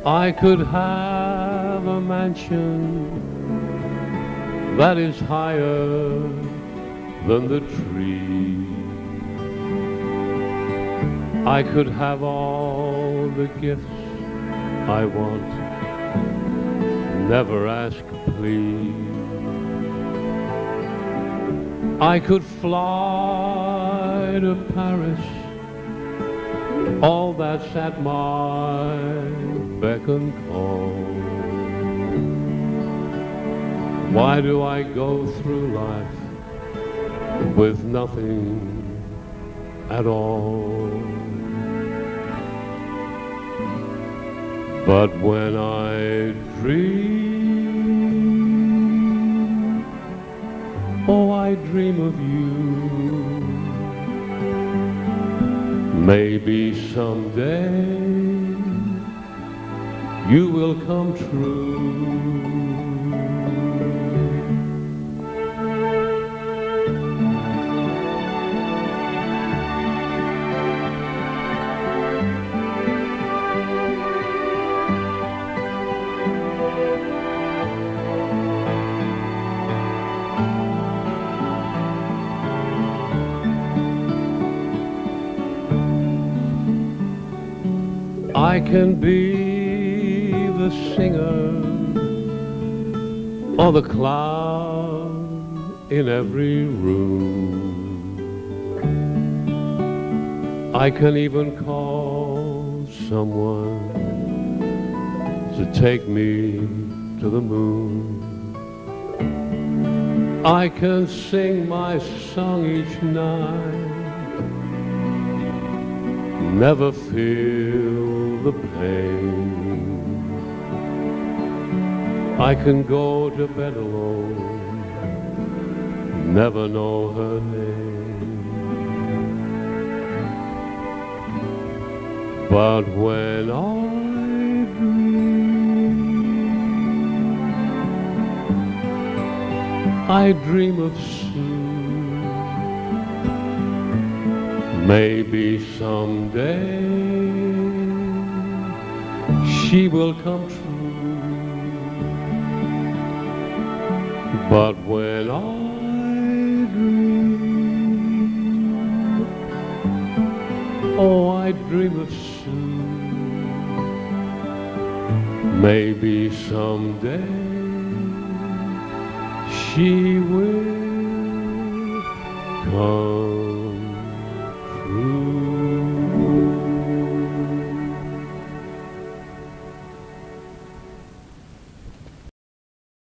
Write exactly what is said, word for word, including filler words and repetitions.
I could have a mansion that is higher than the tree. I could have all the gifts I want, never ask please. I could fly to Paris, all that's at my beck and call. Why do I go through life with nothing at all? But when I dream, oh, I dream of you. Maybe someday you will come true. I can be the singer or the clown in every room. I can even call someone to take me to the moon. I can sing my song each night, never feel the pain. I can go to bed alone, never know her name. But when I dream, I dream of Sue. Maybe someday she will come true. But when I dream, oh, I dream of Sue. Maybe someday she will come